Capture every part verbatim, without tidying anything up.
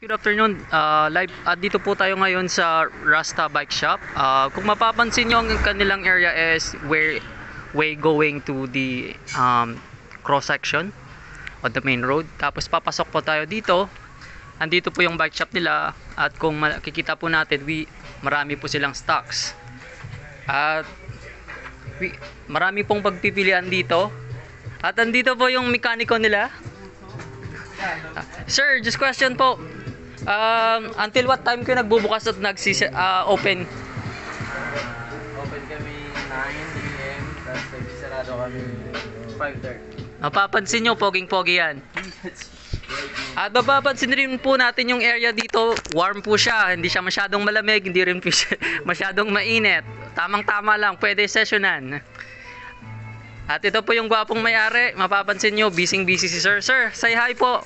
Good afternoon. Uh, live uh, dito po tayo ngayon sa Rasta Bike Shop. Uh, kung mapapansin nyo, ang kanilang area is where way going to the um, cross section on the main road. Tapos papasok po tayo dito. Andito po yung bike shop nila at kung makikita po natin, we, marami po silang stocks. At we, marami pong pagpipilian dito. At andito po yung mekaniko nila. Uh, sir, just question po. Um, until what time kayo nagbubukas at nagsi-open? Uh, open? Open kami nine A M tapos nagsisarado kami five thirty. Mapapansin nyo, poging-pogi yan. At mapapansin rin po natin yung area dito, warm po siya. Hindi siya masyadong malamig, hindi rin po siya masyadong mainit. Tamang-tama lang, pwede sessionan. At ito po yung gwapong may-ari. Mapapansin nyo, busy-busy si sir. Sir, say hi po.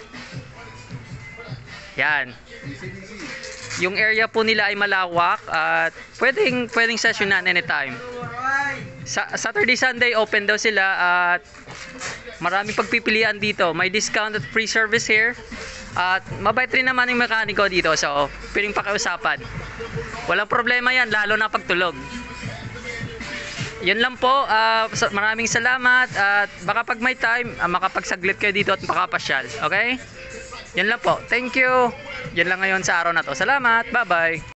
Yan. Yung area po nila ay malawak at pwedeng pwedeng sessionan anytime. Sa Saturday, Sunday open daw sila at maraming pagpipilian dito. May discount at free service here. At mabait rin naman yung mekaniko dito, so piling pakiusapan. Walang problema yan, lalo na pagtulog. Yan lang po, uh, maraming salamat at baka pag may time, uh, makapagsaglit kayo dito at makapasyal. Okay? Yan lang po. Thank you. Yan lang ngayon sa araw na to. Salamat. Bye-bye.